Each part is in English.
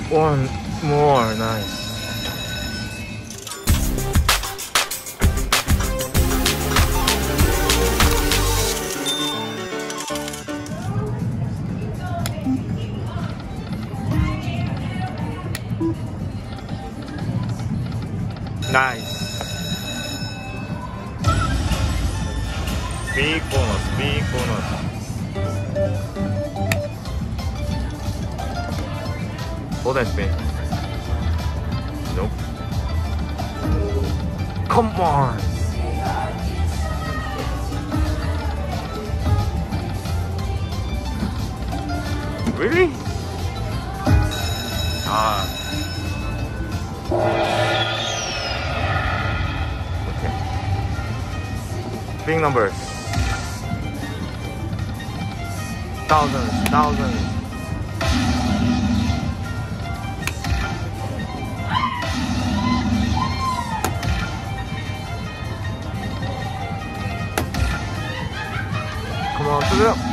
One more, nice. Nice. Big bonus, big bonus. Hold that spin. Nope. Come on. Really? Ah. Okay. Big numbers. Thousands, thousands. Come on, fill it up.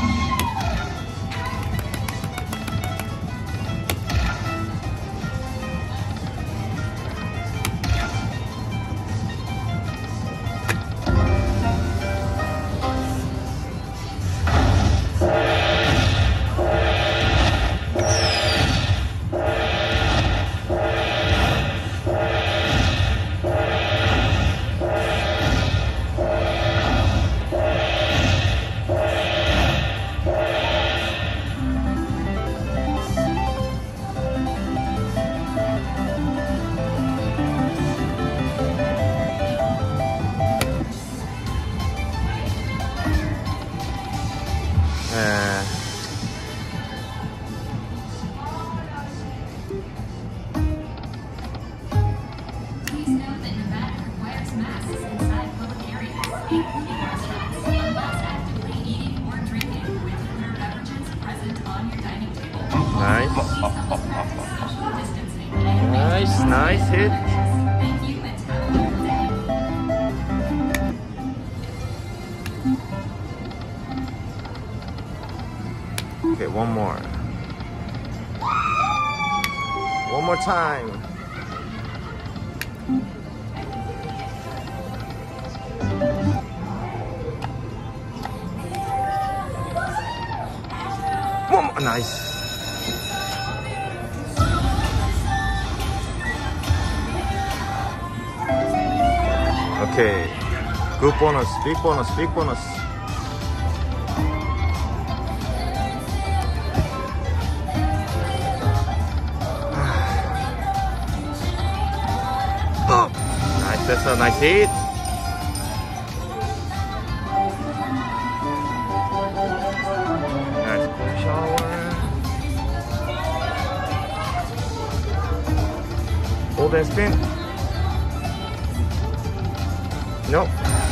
Please note that Nevada requires masks inside public areas, including residents, unless actively eating or drinking with cooler beverages present on your dining table. Nice. Social distancing and Nice, nice hit. thank you and have a good day. Okay, one more. One more time. One more. Nice. Okay. Good bonus. Big bonus. Big bonus. Oh, nice, that's a nice hit. Nice cool shower. Hold and spin. Nope.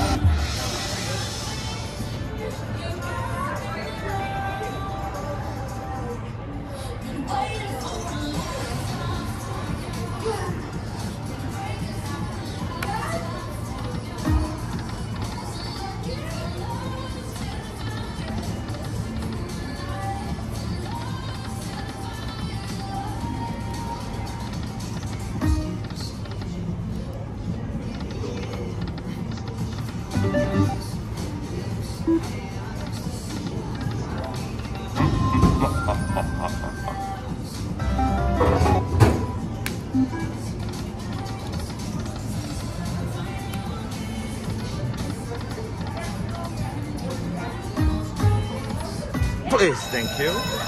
Please, thank you.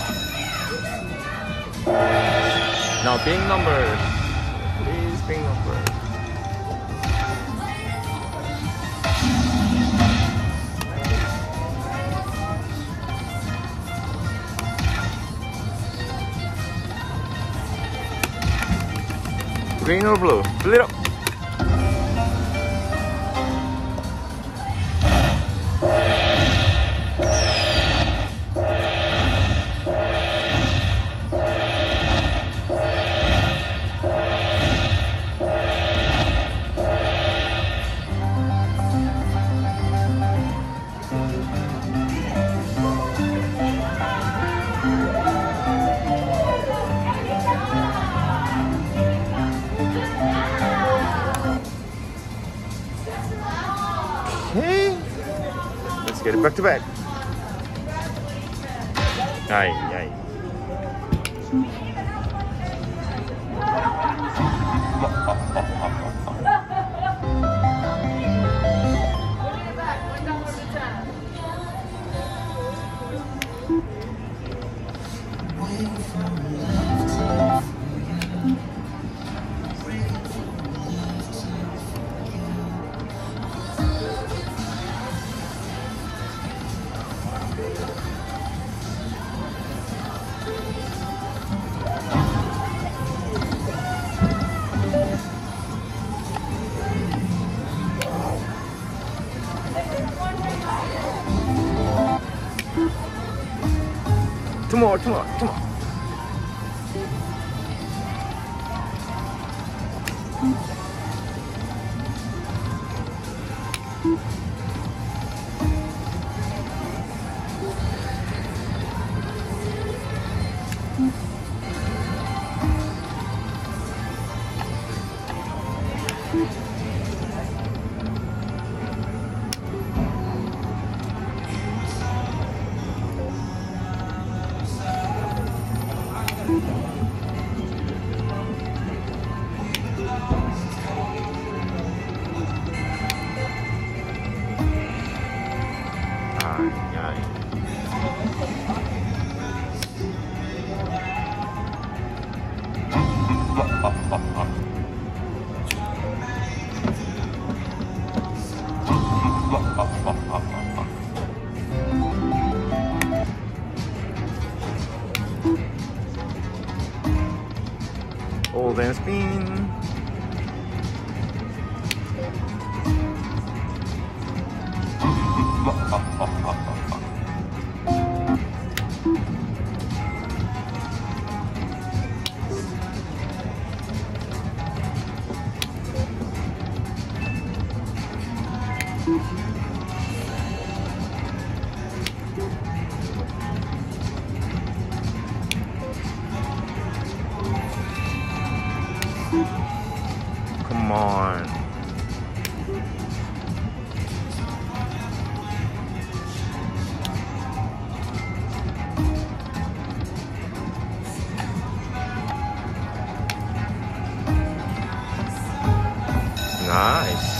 Now big numbers. Please, big numbers. Green or blue? Fill it up. get it back to back. Aye, aye. Two more. Hold and spin. Come on. Nice.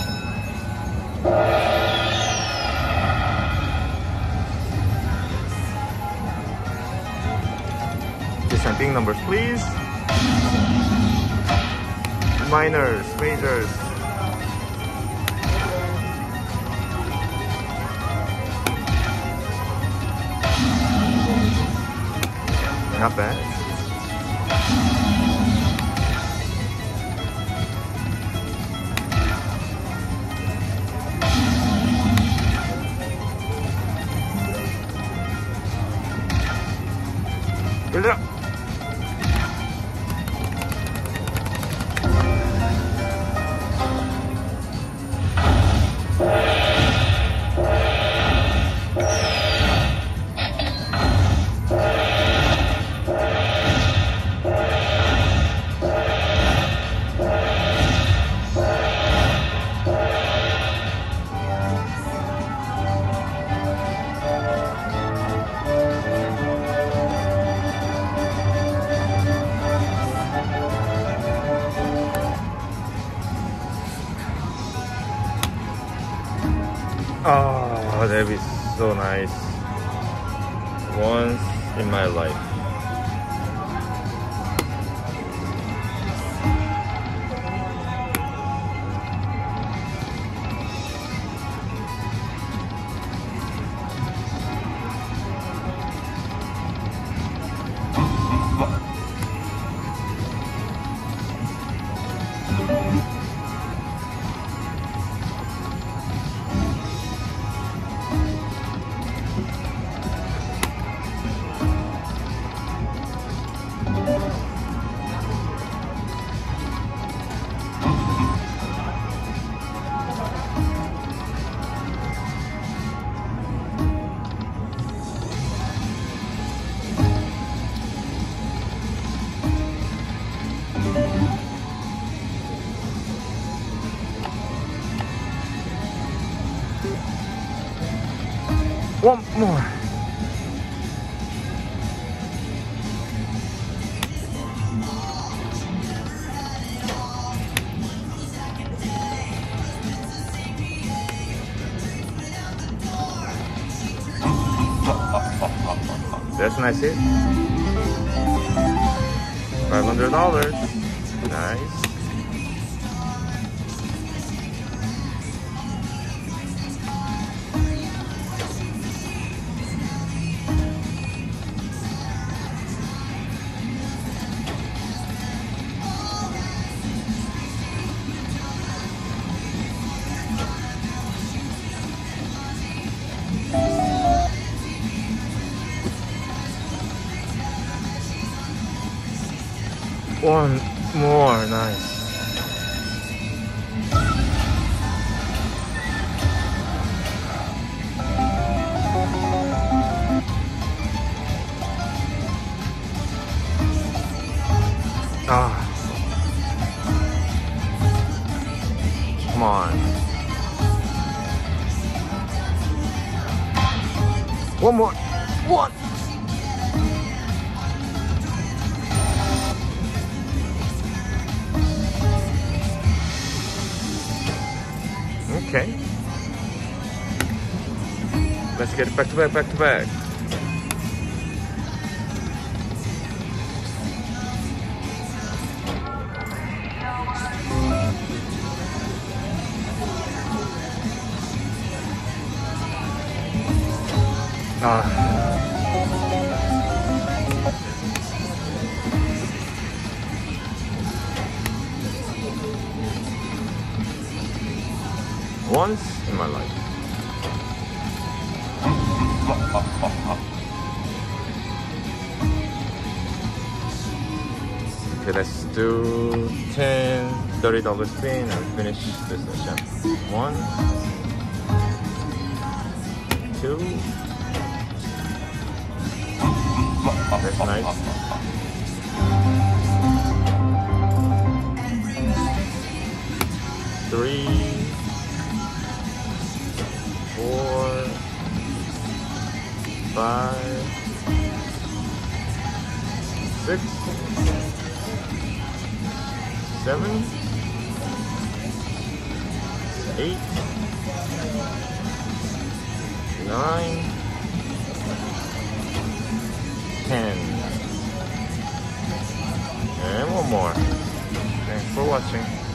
Dissenting numbers, please. Minors, majors. Not bad. Build it up. Oh, that'd be so nice. Once in my life. One more. That's a nice hit. $500. Nice. One more, nice. Ah. Come on. One more. One. Okay. Let's get it back to back, back to back. Once in my life. Okay, let's do 10 $30 spin and finish this session. 1, 2. That's nice. 3, 4, 5, 6, 7, 8, 9, 10. And one more. Thanks for watching.